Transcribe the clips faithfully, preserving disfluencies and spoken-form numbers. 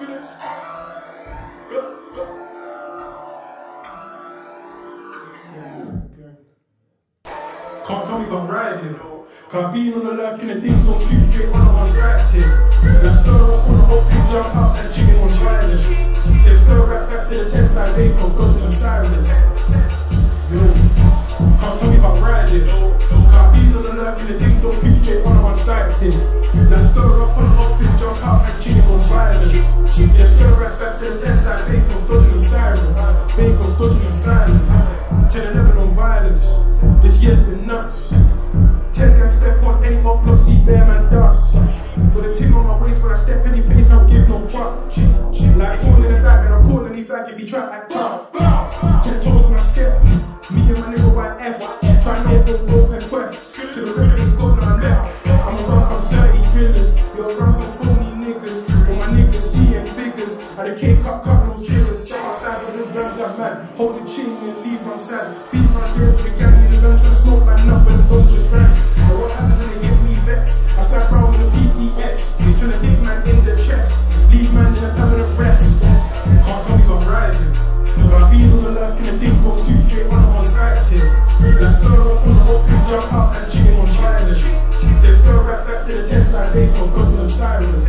Can't tell me about riding. Cause being on the lurking and things don't keep straight on the one side thing. Now stir up on the whole thing, jump out and chicken on violence. Then stir right back to the ten side bacon, dodging them sirens. Yo, can't tell me about riding. Cause being on the lurking and things don't keep straight on the one side thing. Now stir up on the whole thing, jump out and chicken on violence. Then stir right back to the ten side bacon, dodging them sirens. Bacon, dodging them sirens. ten eleven on violence. This year's been nuts. Ten gang step on any up block, see bear man dust. With a tin on my waist, when I step any place, I don't give no fuck. Like calling it back, and I'll call any fag if he try to act tough. Ten toes when I step, me and my nigga by F. Try not to rope and quest. To the river ain't got none left. I'm around some dirty drillers, you're around some phony niggas. All my niggas seeing figures. At the K cut, cut no scissors. Stay outside with the grams I'm mad. Hold the chin and leave my sad. Beat my girl with the gang in the lunch, trying to smoke my nut, but the dogs just ran. But what happens when they get me vexed? I slap round with a P C S. They tryna dig man in the chest. Leave man in a permanent rest. Can't tell me about riding. Cause I've been on the lurking and things go too straight on the one side thing. Let's stir up on the whole thing, jump out and chicken on violence. Then stir right back to the ten side bacon, dodging them sirens.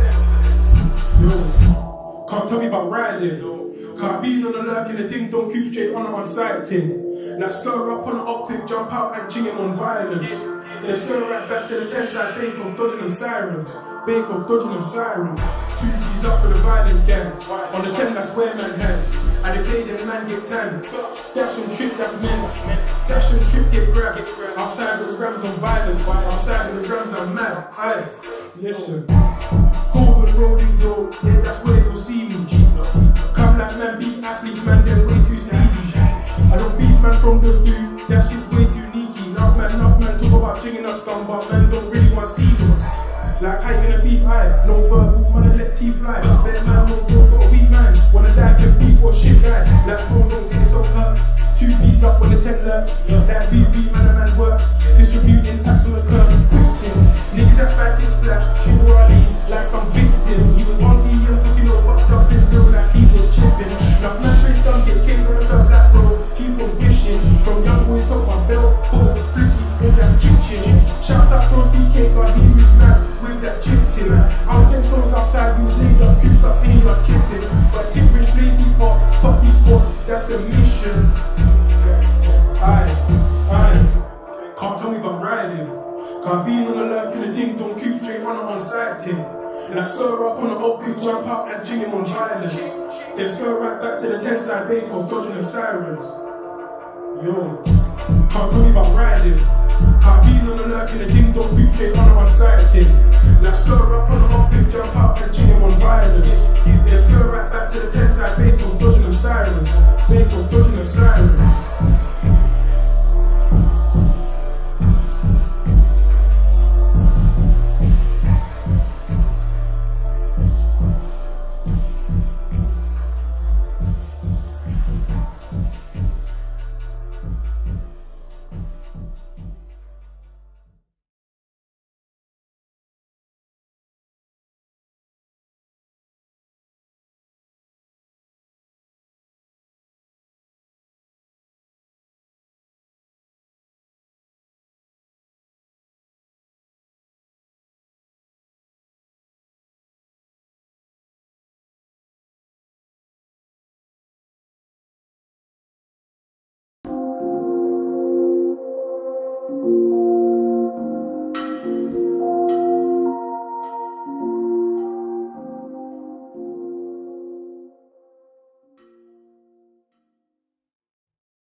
Yo, can't tell me about riding. Cause I've been on the lurking and things don't keep straight on the one side thing. Now stir up on the up quick, jump out and chicken on violence. Then stir right back to the ten side bacon, dodging them sirens. Bacon, dodging them sirens. Two G's up for the violent gang. On the ten, that's where man hang. And the K, then man get tan. Dash and trip, that's men's. Dash and trip, get grabbed. Outside with the grams on violence. Outside with the grams on mad. Aye, listen. Go with the rolling drove. Yeah, that's where you'll see me. Come like man, beat athletes, man, they're way too speedy. I don't beat man from the booth. That shit's way too neaky. Enough man, enough man talk about chicken up done, but man don't really want to see us. Like how you gonna beef I? No verbal, man, I let teeth fly. Better man, no bro, got a weak man. Wanna die, can beef or shit guy. Like bro, don't get so hurt. Two V's up when the ten lurks. That B V, man, a man work. Distributing packs on the curb. Quitting. Niggas that bad get splashed. Chill Ali, like some victim. He was one V M, took him all fucked up in real like he was chipping. Now man, face down, get kicked on the curb like bro. Keep on wishing. From young boys, got my belt, pull, freaky, in that kitchen. Shouts out Cross D K, God, he was mad. With that chip tin. I was getting clothes outside, we was laid up, cooched up, and he got kicked in. But skip rich, please, these spots, fuck these spots, that's the mission. Aye, aye. Can't tell me about riding. Cause being on the lurking and ding don't keep straight on the on side thing. And I stir up on the up quick, jump out and chicken on violence. Then stir right back to the ten side bacon, dodging them sirens. Yo, can't tell me about riding. Cause being on the lurking and ding don't keep straight on the one side thing. Now stir up on the up quick, jump out and chicken on violence. Then stir right back to the ten side bacon, dodging them sirens. Bacon, dodging them sirens.